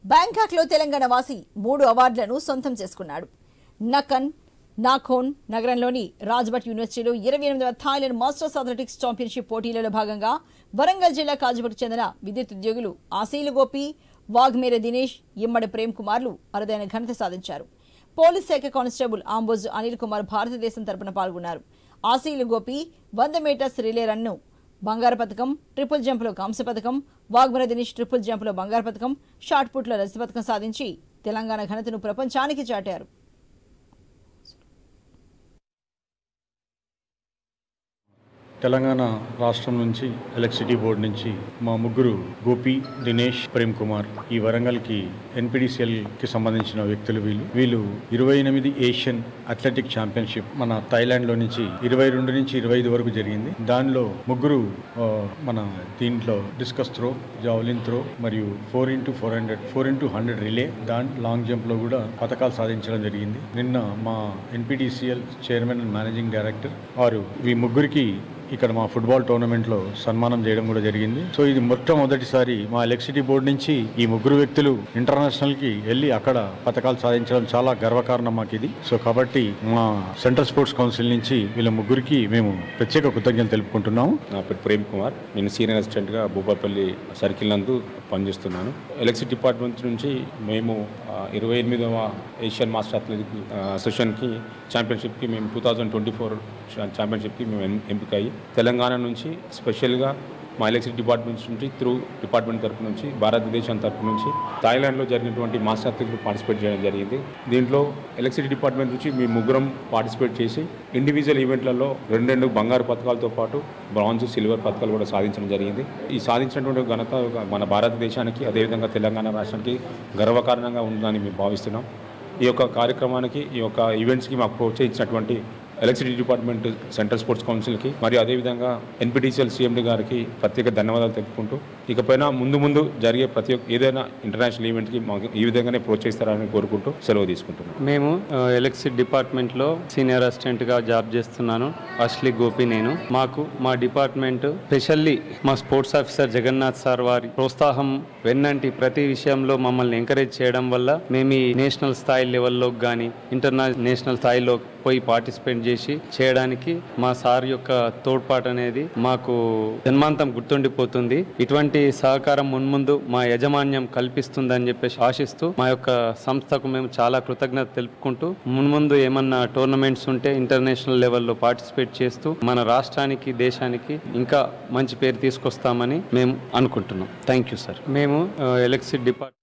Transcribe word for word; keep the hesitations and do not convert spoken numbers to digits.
Bangkok లో తెలంగాణ వాసి మూడు అవార్డులను సొంతం చేసుకున్నాడు. నకన్ నాఖోన్ నగరంలోని రాజ్భట్ యూనివర్సిటీలో ఇరవై ఎనిమిదవ థాయిలాండ్ మాస్టర్స్ అథ్లెటిక్స్ ఛాంపియన్షిప్ పోటీలలో భాగంగా వరంగల్ జిల్లా కాజుపకు చెందిన విద్యుత్ ఉద్యోగులు ఆశీలు గోపి, వాగ్మేర దినేష్, ఇమ్మడి ప్రేమ్ కుమార్లు అరుదైన ఘనత సాధించారు. పోలీస్ శాఖ కానిస్టేబుల్ ఆంబోజు అనిల్ కుమార్ భారతదేశం తరపున పాల్గొన్నారు. ఆశీలు గోపి వంద మీటర్స్ రిలే రన్ను బంగారు పథకం, ట్రిపుల్ జంప్లో కాంస్య పథకం, వాగ్మేర దినేష్ ట్రిపుల్ జంప్లో బంగారు పథకం, షాట్ పుట్లో రజత పథకం సాధించి తెలంగాణ ఘనతను ప్రపంచానికి చాటారు. తెలంగాణ రాష్ట్రం నుంచి ఎలక్ట్రిసిటీ బోర్డు నుంచి మా ముగ్గురు గోపి, దినేష్, ప్రేమ్ కుమార్ ఈ వరంగల్కి ఎన్పిడిసిఎల్కి సంబంధించిన వ్యక్తులు. వీళ్ళు వీళ్ళు ఇరవై ఎనిమిది ఏషియన్ అథ్లెటిక్ ఛాంపియన్షిప్ మన థాయిలాండ్లో నుంచి ఇరవై రెండు నుంచి ఇరవై ఐదు వరకు జరిగింది. దానిలో ముగ్గురు మన దీంట్లో డిస్కస్ త్రో, జావలిన్ త్రో మరియు four into four hundred four into hundred relay, దాని లాంగ్ జంప్లో కూడా పథకాలు సాధించడం జరిగింది. నిన్న మా NPDCL chairman and managing director వారు ఈ ముగ్గురికి ఇక్కడ మా ఫుట్బాల్ టోర్నమెంట్లో సన్మానం చేయడం కూడా జరిగింది. సో ఇది మొట్టమొదటిసారి మా ఎలక్ట్రిసిటీ బోర్డు నుంచి ఈ ముగ్గురు వ్యక్తులు ఇంటర్నేషనల్కి వెళ్ళి అక్కడ పథకాలు సాధించడం చాలా గర్వకారణం మాకు ఇది. సో కాబట్టి మా సెంట్రల్ స్పోర్ట్స్ కౌన్సిల్ నుంచి వీళ్ళ ముగ్గురికి మేము ప్రత్యేక కృతజ్ఞతలు తెలుపుకుంటున్నాము. నా పేరు ప్రేమ్ కుమార్, నేను సీనియర్ అసిస్టెంట్గా భూపాపల్లి సర్కిల్ నందు పనిచేస్తున్నాను. ఎలక్ట్రిసిటీ డిపార్ట్మెంట్ నుంచి మేము ఇరవై ఎనిమిదవ ఏషియన్ మాస్టర్ అథ్లెటిక్ అసోసియేషన్కి ఛాంపియన్షిప్కి మేము టూ థౌజండ్ ట్వంటీ ఫోర్ ఛాంపియన్షిప్కి మేము ఎంపిక అయ్యి తెలంగాణ నుంచి స్పెషల్గా మా ఎలక్ట్రిసిటీ డిపార్ట్మెంట్ నుంచి త్రూ డిపార్ట్మెంట్ తరపు నుంచి భారతదేశం తరపు నుంచి థాయిలాండ్లో జరిగినటువంటి మాస్టర్ అథ్లెటిక్ పార్టిసిపేట్ చేయడం జరిగింది. దీంట్లో ఎలక్ట్రిసిటీ డిపార్ట్మెంట్ నుంచి మీ ముగ్గురం పార్టిసిపేట్ చేసి ఇండివిజువల్ ఈవెంట్లలో రెండు రెండు బంగారు పథకాలతో పాటు బ్రాంజ్, సిల్వర్ పథకాలు కూడా సాధించడం జరిగింది. ఈ సాధించినటువంటి ఘనత మన భారతదేశానికి అదేవిధంగా తెలంగాణ రాష్ట్రానికి గర్వకారణంగా ఉందని మేము భావిస్తున్నాం. ఈ యొక్క కార్యక్రమానికి, ఈ యొక్క ఈవెంట్స్కి మాకు ప్రోత్సహించినటువంటి ఎలక్ట్రిసిటీ డిపార్ట్మెంట్, సెంట్రల్ స్పోర్ట్స్ కౌన్సిల్కి మరియు అదేవిధంగా ఎన్పిటిసిఎల్ సిఎండి గారికి ప్రత్యేక ధన్యవాదాలు తెలుపుకుంటూ ఇకపైన ముందు ముందు జరిగే ప్రతి ఒక్క ఏదైనా ఇంటర్నేషనల్ ఈవెంట్కి మాకు ఈ విధంగానే ప్రోత్సహిస్తారని కోరుకుంటూ సెలవు తీసుకుంటున్నాను. మేము ఎలక్ట్రిసిటీ డిపార్ట్మెంట్లో సీనియర్ అసిస్టెంట్గా జాబ్ చేస్తున్నాను. అశ్లీ గోపి నేను. మాకు మా డిపార్ట్మెంట్ స్పెషల్లీ మా స్పోర్ట్స్ ఆఫీసర్ జగన్నాథ్ సార్ వారి ప్రోత్సాహం వెన్నంటి ప్రతి విషయంలో మమ్మల్ని ఎంకరేజ్ చేయడం వల్ల మేము ఈ నేషనల్ స్థాయి లెవెల్లోకి కానీ ఇంటర్నేషనల్ స్థాయిలో పోయి పార్టిసిపేట్ చేసి చేయడానికి మా సార్ యొక్క తోడ్పాటు అనేది మాకు జన్మాంతం గుర్తుండిపోతుంది. ఇటువంటి సహకారం మున్ముందు మా యాజమాన్యం కల్పిస్తుందని చెప్పేసి ఆశిస్తూ మా యొక్క సంస్థకు మేము చాలా కృతజ్ఞత తెలుపుకుంటూ మున్ముందు ఏమన్నా టోర్నమెంట్స్ ఉంటే ఇంటర్నేషనల్ లెవెల్లో పార్టిసిపేట్ చేస్తూ మన రాష్ట్రానికి, దేశానికి ఇంకా మంచి పేరు తీసుకొస్తామని మేము అనుకుంటున్నాం. Thank you sir. మేము ఎలక్ట్రిసిటీ డిపార్ట్మెంట్